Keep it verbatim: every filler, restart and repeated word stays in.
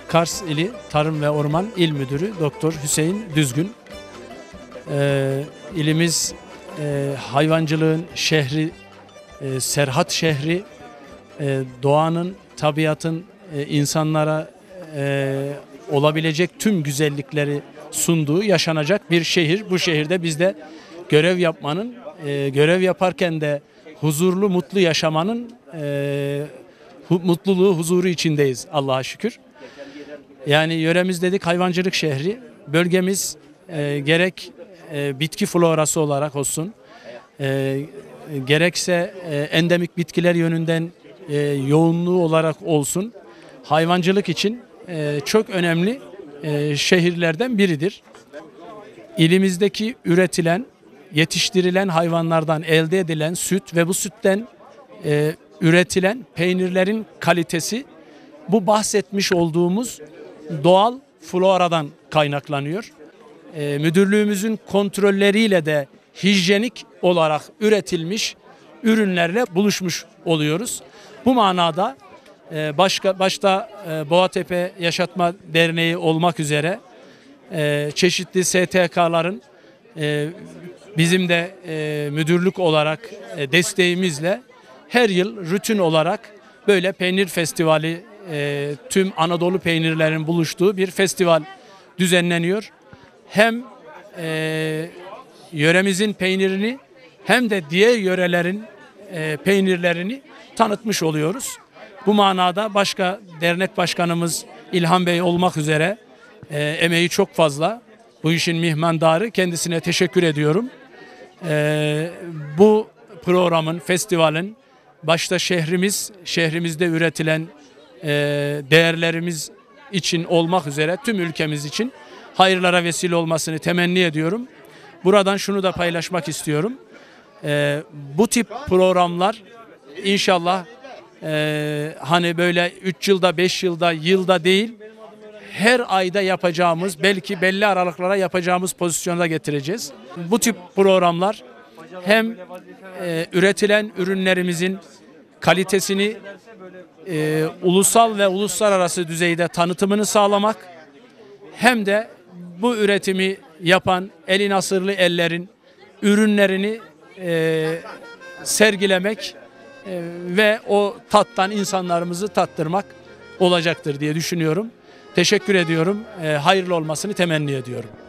Kars İli Tarım ve Orman İl Müdürü Doktor Hüseyin Düzgün. Ee, ilimiz e, hayvancılığın şehri, e, Serhat şehri, e, doğanın, tabiatın e, insanlara e, olabilecek tüm güzellikleri sunduğu yaşanacak bir şehir. Bu şehirde biz de görev yapmanın, e, görev yaparken de huzurlu, mutlu yaşamanın e, hu, mutluluğu, huzuru içindeyiz Allah'a şükür. Yani yöremiz dedik hayvancılık şehri. Bölgemiz e, gerek e, bitki florası olarak olsun, e, gerekse e, endemik bitkiler yönünden e, yoğunluğu olarak olsun, hayvancılık için e, çok önemli e, şehirlerden biridir. İlimizdeki üretilen, yetiştirilen hayvanlardan elde edilen süt ve bu sütten e, üretilen peynirlerin kalitesi bu bahsetmiş olduğumuz doğal floradan kaynaklanıyor. E, müdürlüğümüzün kontrolleriyle de hijyenik olarak üretilmiş ürünlerle buluşmuş oluyoruz. Bu manada e, başka başta e, Boğatepe Yaşatma Derneği olmak üzere e, çeşitli S T K'ların e, bizim de e, müdürlük olarak e, desteğimizle her yıl rutin olarak böyle peynir festivali, e, tüm Anadolu peynirlerin buluştuğu bir festival düzenleniyor. Hem e, yöremizin peynirini hem de diğer yörelerin e, peynirlerini tanıtmış oluyoruz. Bu manada başka dernek başkanımız İlhan Bey olmak üzere e, emeği çok fazla. Bu işin mihmandarı, kendisine teşekkür ediyorum. E, bu programın, festivalin başta şehrimiz, şehrimizde üretilen e, değerlerimiz için olmak üzere tüm ülkemiz için hayırlara vesile olmasını temenni ediyorum. Buradan şunu da paylaşmak istiyorum. E, bu tip programlar inşallah e, hani böyle üç yılda, beş yılda, yılda değil, her ayda yapacağımız, belki belli aralıklara yapacağımız pozisyona getireceğiz. Bu tip programlar hem e, üretilen ürünlerimizin kalitesini e, ulusal ve uluslararası düzeyde tanıtımını sağlamak, hem de bu üretimi yapan eli nasırlı ellerin ürünlerini e, sergilemek e, ve o tattan insanlarımızı tattırmak olacaktır diye düşünüyorum. Teşekkür ediyorum. E, hayırlı olmasını temenni ediyorum.